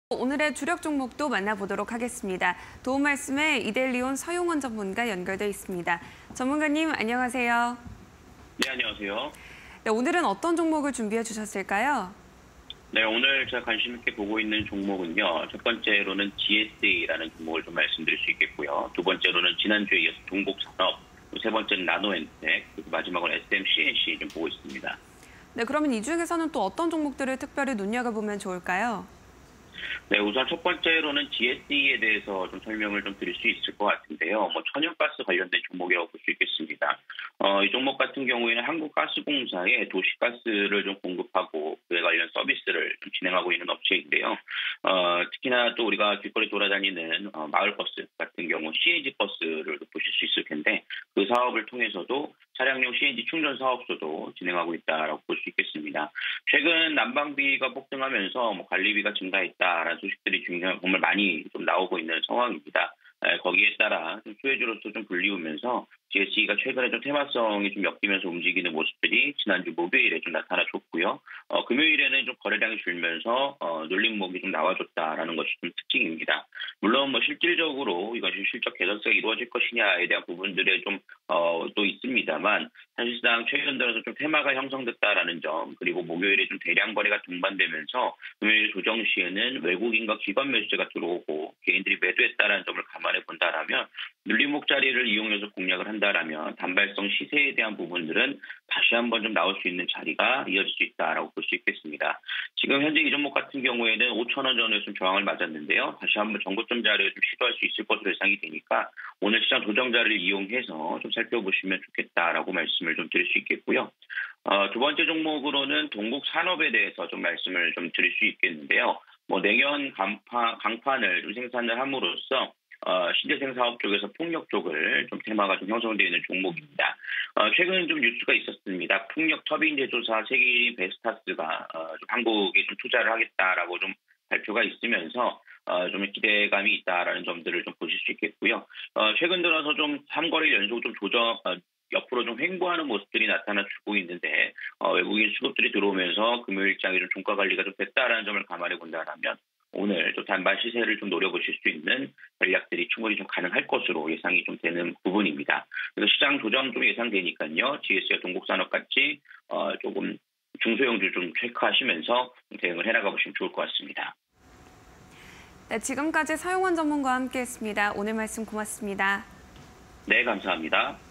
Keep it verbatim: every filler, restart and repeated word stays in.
오늘의 주력 종목도 만나보도록 하겠습니다. 도움 말씀에 이델리온 서용원 전문가 연결돼 있습니다. 전문가님 안녕하세요. 네, 안녕하세요. 네, 오늘은 어떤 종목을 준비해 주셨을까요? 네, 오늘 제가 관심 있게 보고 있는 종목은요. 첫 번째로는 지에스에이라는 종목을 좀 말씀드릴 수 있겠고요. 두 번째로는 지난주에 이어서 동국산업, 세 번째는 나노엔텍, 그리고 마지막으로 에스엠씨엔씨 좀 보고 있습니다. 네, 그러면 이 중에서는 또 어떤 종목들을 특별히 눈여겨보면 좋을까요? 네, 우선 첫 번째로는 지에스이에 대해서 좀 설명을 좀 드릴 수 있을 것 같은데요. 뭐 천연가스 관련된 종목이라고 볼 수 있겠습니다. 어, 이 종목 같은 경우에는 한국가스공사에 도시가스를 좀 공급하고 그에 관련 서비스를 좀 진행하고 있는 업체인데요. 어, 특히나 또 우리가 길거리 돌아다니는 어, 마을버스 같은 경우 씨엔지 버스를 보실 수 있을 텐데 그 사업을 통해서도 차량용 씨엔지 충전 사업소도 진행하고 있다라고 볼 수 있겠습니다. 최근 난방비가 폭등하면서 뭐 관리비가 증가했다라는 소식들이 정말 많이 좀 나오고 있는 상황입니다. 거기에 따라 좀 수혜주로서 좀 불리우면서 지에스이가 최근에 좀 테마성이 좀 엮이면서 움직이는 모습들이 지난주 목요일에 좀 나타나줬고요. 어, 금요일에는 좀 거래량이 줄면서 어, 눌림목이 좀 나와줬다라는 것이 좀 특징입니다. 물론 뭐 실질적으로 이것이 실적 개선세가 이루어질 것이냐에 대한 부분들에 좀 어, 또 있습니다만 사실상 최근 들어서 좀 테마가 형성됐다라는 점 그리고 목요일에 좀 대량 거래가 동반되면서 금요일 조정 시에는 외국인과 기관 매수세가 들어오고 개인들이 매도했다라는 점을 감안해 본다라면 눌림목 자리를 이용해서 공략을 한다라면 단발성 시세에 대한 부분들은 다시 한번 좀 나올 수 있는 자리가 이어질 수 있다라고 볼 수 있겠습니다. 지금 현재 이 종목 같은 경우에는 오천 원 전에 좀 저항을 맞았는데요. 다시 한번 정고점 자리를 좀 시도할 수 있을 것으로 예상이 되니까 오늘 시장 조정 자리를 이용해서 좀 살펴보시면 좋겠다라고 말씀을 좀 드릴 수 있겠고요. 어, 두 번째 종목으로는 동국산업에 대해서 좀 말씀을 좀 드릴 수 있겠는데요. 뭐 냉연 강판, 강판을 좀 생산을 함으로써 어, 신재생 사업 쪽에서 풍력 쪽을 좀 테마가 좀 형성되어 있는 종목입니다. 어, 최근 좀 뉴스가 있었습니다. 풍력 터빈 제조사 세계인 베스타스가 어, 좀 한국에 좀 투자를 하겠다라고 좀 발표가 있으면서 어, 좀 기대감이 있다라는 점들을 좀 보실 수 있겠고요. 어, 최근 들어서 좀 삼 거래 연속 좀 조정 어, 옆으로 좀 횡보하는 모습들이 나타나주고 있는데 어, 외국인 수급들이 들어오면서 금요일장에 좀 종가 관리가 좀 됐다라는 점을 감안해 본다면 오늘 또 단발 시세를 좀 노려보실 수 있는 전략들이 충분히 좀 가능할 것으로 예상이 좀 되는 부분입니다. 그래서 시장 조정 좀 예상되니까요. 지에스와 동국산업 같이 어, 조금 중소형주 좀 체크하시면서 대응을 해나가 보시면 좋을 것 같습니다. 네, 지금까지 서용원 전문가와 함께했습니다. 오늘 말씀 고맙습니다. 네, 감사합니다.